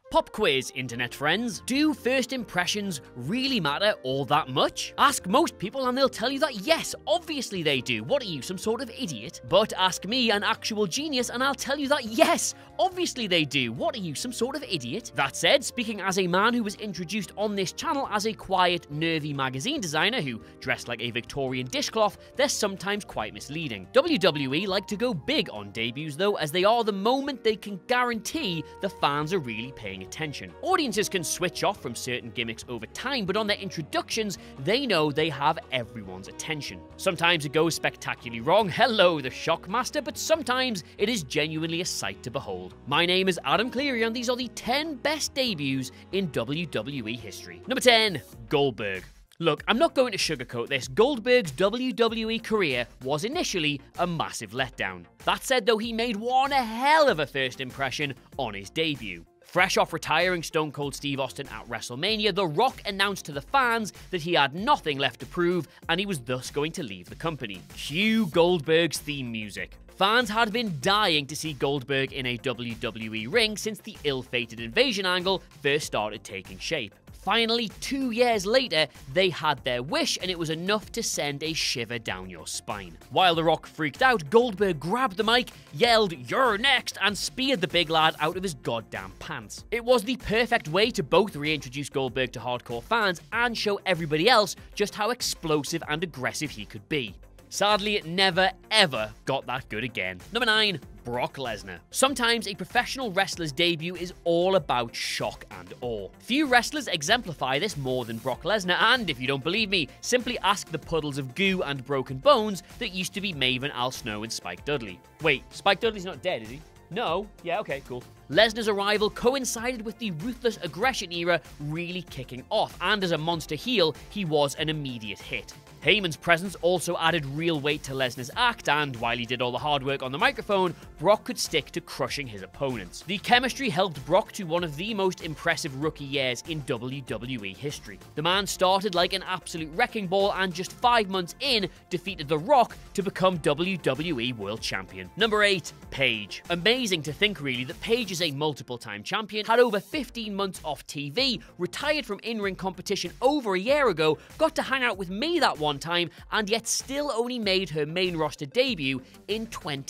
Pop quiz, internet friends. Do first impressions really matter all that much? Ask most people and they'll tell you that yes, obviously they do. What are you, some sort of idiot? But ask me, an actual genius, and I'll tell you that yes, obviously they do. What are you, some sort of idiot? That said, speaking as a man who was introduced on this channel as a quiet, nervy magazine designer who dressed like a Victorian dishcloth, they're sometimes quite misleading. WWE like to go big on debuts though, as they are the moment they can guarantee the fans are really paying attention. Audiences can switch off from certain gimmicks over time, but on their introductions, they know they have everyone's attention. Sometimes it goes spectacularly wrong, hello the Shockmaster, but sometimes it is genuinely a sight to behold. My name is Adam Cleary and these are the 10 best debuts in WWE history. Number 10, Goldberg. Look, I'm not going to sugarcoat this. Goldberg's WWE career was initially a massive letdown. That said though, he made one hell of a first impression on his debut. Fresh off retiring Stone Cold Steve Austin at WrestleMania, The Rock announced to the fans that he had nothing left to prove and he was thus going to leave the company. Cue Goldberg's theme music. Fans had been dying to see Goldberg in a WWE ring since the ill-fated invasion angle first started taking shape. Finally, 2 years later, they had their wish and it was enough to send a shiver down your spine. While The Rock freaked out, Goldberg grabbed the mic, yelled, "You're next," and speared the big lad out of his goddamn pants. It was the perfect way to both reintroduce Goldberg to hardcore fans and show everybody else just how explosive and aggressive he could be. Sadly, it never, ever got that good again. Number 9, Brock Lesnar. Sometimes a professional wrestler's debut is all about shock and awe. Few wrestlers exemplify this more than Brock Lesnar, and if you don't believe me, simply ask the puddles of goo and broken bones that used to be Maven, Al Snow, and Spike Dudley. Wait, Spike Dudley's not dead, is he? No? Yeah, okay, cool. Lesnar's arrival coincided with the ruthless aggression era really kicking off, and as a monster heel, he was an immediate hit. Heyman's presence also added real weight to Lesnar's act, and while he did all the hard work on the microphone, Brock could stick to crushing his opponents. The chemistry helped Brock to one of the most impressive rookie years in WWE history. The man started like an absolute wrecking ball and just 5 months in, defeated The Rock to become WWE World Champion. Number 8, Paige. Amazing to think really that Paige is a multiple-time champion, had over 15 months off TV, retired from in-ring competition over a year ago, got to hang out with me that one time, and yet still only made her main roster debut in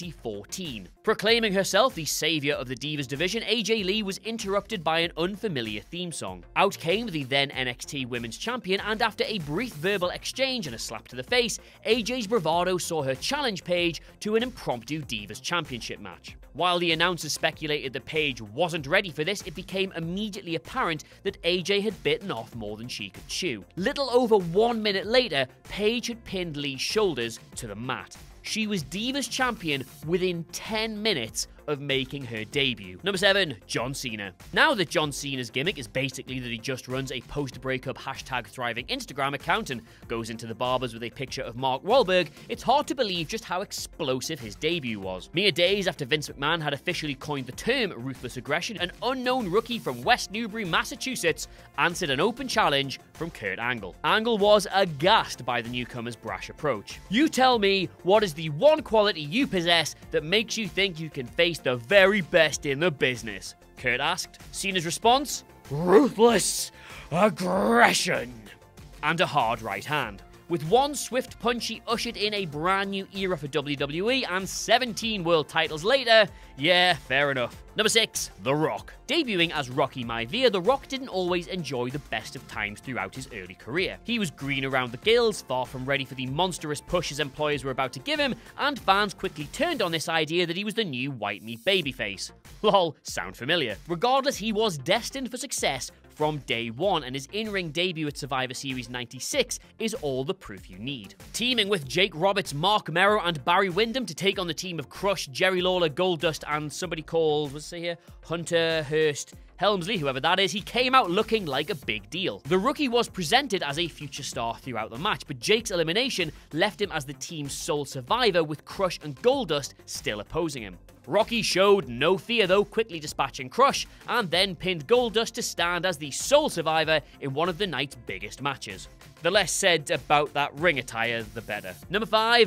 2014. Proclaiming herself the savior of the Divas division, AJ Lee was interrupted by an unfamiliar theme song. Out came the then NXT Women's Champion, and after a brief verbal exchange and a slap to the face, AJ's bravado saw her challenge Paige to an impromptu Divas Championship match. While the announcers speculated that Paige wasn't ready for this, it became immediately apparent that AJ had bitten off more than she could chew. Little over 1 minute later, Paige had pinned Lee's shoulders to the mat. She was Divas Champion within 10 minutes of making her debut. Number 7, John Cena. Now that John Cena's gimmick is basically that he just runs a post-breakup #thriving Instagram account and goes into the barbers with a picture of Mark Wahlberg, it's hard to believe just how explosive his debut was. Mere days after Vince McMahon had officially coined the term ruthless aggression, an unknown rookie from West Newbury, Massachusetts, answered an open challenge from Kurt Angle. Angle was aghast by the newcomer's brash approach. "You tell me, what is the one quality you possess that makes you think you can face the very best in the business?" Kurt asked. Cena's response? Ruthless aggression. And a hard right hand. With one swift punch, he ushered in a brand new era for WWE, and 17 world titles later, yeah, fair enough. Number 6, The Rock. Debuting as Rocky Maivia, The Rock didn't always enjoy the best of times throughout his early career. He was green around the gills, far from ready for the monstrous push his employers were about to give him, and fans quickly turned on this idea that he was the new white meat babyface. Lol, sound familiar? Regardless, he was destined for success from day one, and his in-ring debut at Survivor Series 96 is all the proof you need. Teaming with Jake Roberts, Mark Mero, and Barry Windham to take on the team of Crush, Jerry Lawler, Goldust, and somebody called, what's it here? Hunter Hearst Helmsley, whoever that is, he came out looking like a big deal. The rookie was presented as a future star throughout the match, but Jake's elimination left him as the team's sole survivor, with Crush and Goldust still opposing him. Rocky showed no fear though, quickly dispatching Crush, and then pinned Goldust to stand as the sole survivor in one of the night's biggest matches. The less said about that ring attire, the better. Number 5,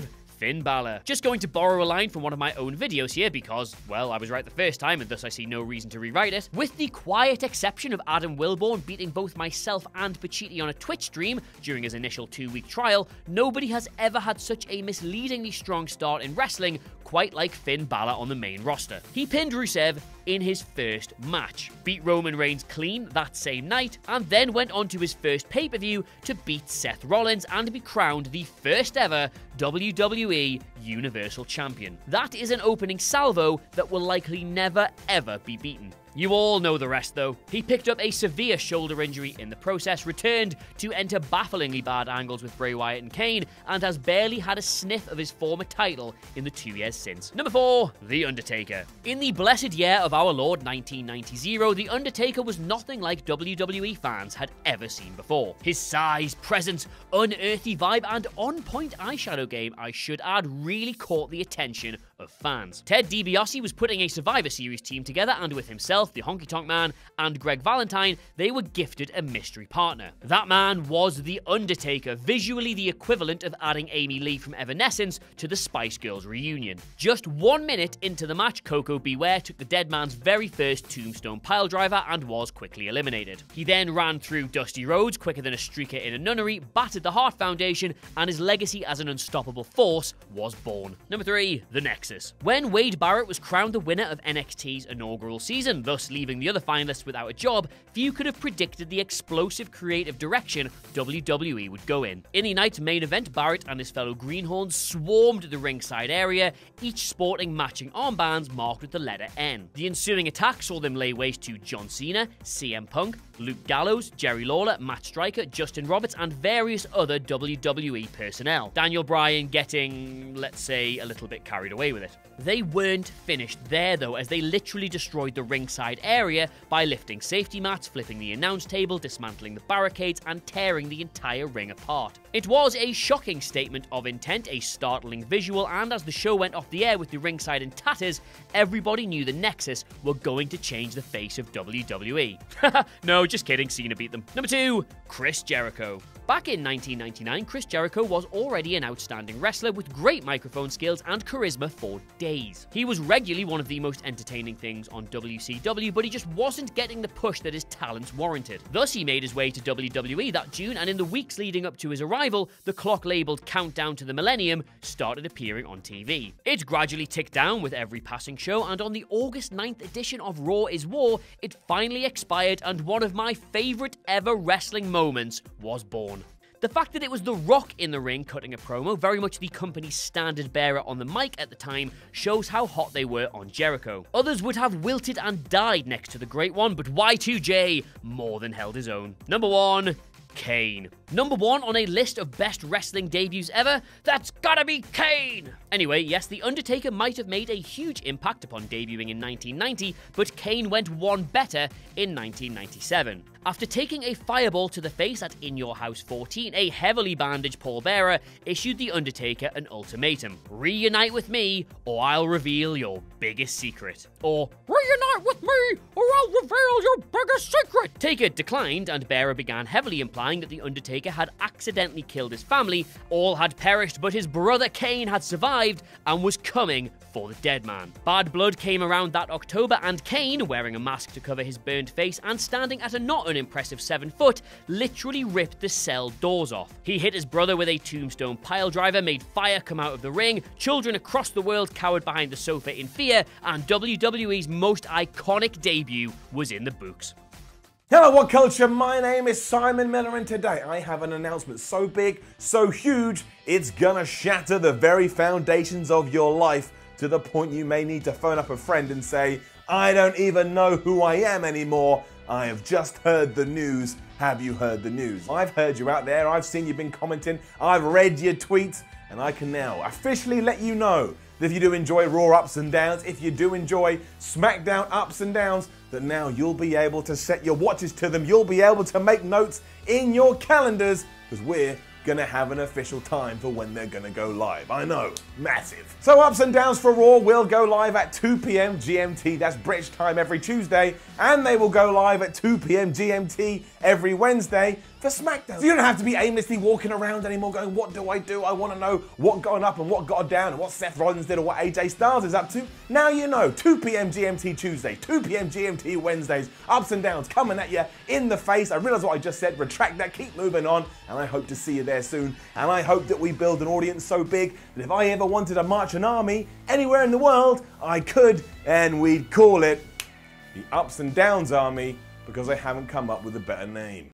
Finn Balor. Just going to borrow a line from one of my own videos here because, well, I was right the first time and thus I see no reason to rewrite it. With the quiet exception of Adam Wilborn beating both myself and Pacitti on a Twitch stream during his initial 2-week trial, nobody has ever had such a misleadingly strong start in wrestling quite like Finn Balor on the main roster. He pinned Rusev in his first match, beat Roman Reigns clean that same night, and then went on to his first pay-per-view to beat Seth Rollins and be crowned the first ever WWE Universal Champion. That is an opening salvo that will likely never ever be beaten. You all know the rest though. He picked up a severe shoulder injury in the process, returned to enter bafflingly bad angles with Bray Wyatt and Kane, and has barely had a sniff of his former title in the 2 years since. Number 4, The Undertaker. In the blessed year of our Lord 1990, The Undertaker was nothing like WWE fans had ever seen before. His size, presence, unearthly vibe, and on-point eyeshadow game, I should add, really caught the attention of fans. Ted DiBiase was putting a Survivor Series team together, and with himself, the Honky Tonk Man, and Greg Valentine, they were gifted a mystery partner. That man was The Undertaker, visually the equivalent of adding Amy Lee from Evanescence to the Spice Girls reunion. Just 1 minute into the match, Coco Beware took the dead man's very first tombstone piledriver and was quickly eliminated. He then ran through Dusty Rhodes quicker than a streaker in a nunnery, battered the Hart Foundation, and his legacy as an unstoppable force was born. Number 3, The Nexus. When Wade Barrett was crowned the winner of NXT's inaugural season, thus leaving the other finalists without a job, few could have predicted the explosive creative direction WWE would go in. In the night's main event, Barrett and his fellow Greenhorns swarmed the ringside area, each sporting matching armbands marked with the letter N. The ensuing attack saw them lay waste to John Cena, CM Punk, Luke Gallows, Jerry Lawler, Matt Striker, Justin Roberts, and various other WWE personnel. Daniel Bryan getting, let's say, a little bit carried away with it. They weren't finished there though, as they literally destroyed the ringside area by lifting safety mats, flipping the announce table, dismantling the barricades, and tearing the entire ring apart. It was a shocking statement of intent, a startling visual, and as the show went off the air with the ringside in tatters, everybody knew the Nexus were going to change the face of WWE. No, just kidding, Cena beat them. Number 2, Chris Jericho. Back in 1999, Chris Jericho was already an outstanding wrestler with great microphone skills and charisma for days. He was regularly one of the most entertaining things on WCW, but he just wasn't getting the push that his talents warranted. Thus, he made his way to WWE that June, and in the weeks leading up to his arrival, the clock-labeled Countdown to the Millennium started appearing on TV. It gradually ticked down with every passing show, and on the August 9th edition of Raw is War, it finally expired, and one of my favorite ever wrestling moments was born. The fact that it was The Rock in the ring cutting a promo, very much the company's standard bearer on the mic at the time, shows how hot they were on Jericho. Others would have wilted and died next to the Great One, but Y2J more than held his own. Number 1, Kane. Number 1 on a list of best wrestling debuts ever? That's gotta be Kane! Anyway, yes, The Undertaker might have made a huge impact upon debuting in 1990, but Kane went one better in 1997. After taking a fireball to the face at In Your House 14, a heavily bandaged Paul Bearer issued The Undertaker an ultimatum. Reunite with me, or I'll reveal your biggest secret. Or, reunite with me, or I'll reveal your biggest secret! Taker declined, and Bearer began heavily implying that The Undertaker had accidentally killed his family, all had perished, but his brother Kane had survived and was coming for the dead man. Bad Blood came around that October, and Kane, wearing a mask to cover his burned face and standing at a not unimpressive 7 foot, literally ripped the cell doors off. He hit his brother with a tombstone piledriver, made fire come out of the ring, children across the world cowered behind the sofa in fear, and WWE's most iconic debut was in the books. Hello What Culture, my name is Simon Miller, and today I have an announcement so big, so huge, it's gonna shatter the very foundations of your life to the point you may need to phone up a friend and say, I don't even know who I am anymore, I have just heard the news, have you heard the news? I've heard you out there, I've seen you've been commenting, I've read your tweets, and I can now officially let you know that if you do enjoy Raw ups and downs, if you do enjoy SmackDown ups and downs, that now you'll be able to set your watches to them, you'll be able to make notes in your calendars, because we're gonna have an official time for when they're gonna go live. I know, massive. So Ups and Downs for Raw will go live at 2 p.m. GMT, that's British time every Tuesday, and they will go live at 2 p.m. GMT every Wednesday. for SmackDown. So you don't have to be aimlessly walking around anymore going, what do? I want to know what got up and what got down and what Seth Rollins did or what AJ Styles is up to. Now you know. 2 p.m. GMT Tuesdays, 2 p.m. GMT Wednesdays, ups and downs coming at you in the face. I realise what I just said, retract that, keep moving on, and I hope to see you there soon. And I hope that we build an audience so big that if I ever wanted to march an army anywhere in the world, I could, and we'd call it the Ups and Downs Army, because I haven't come up with a better name.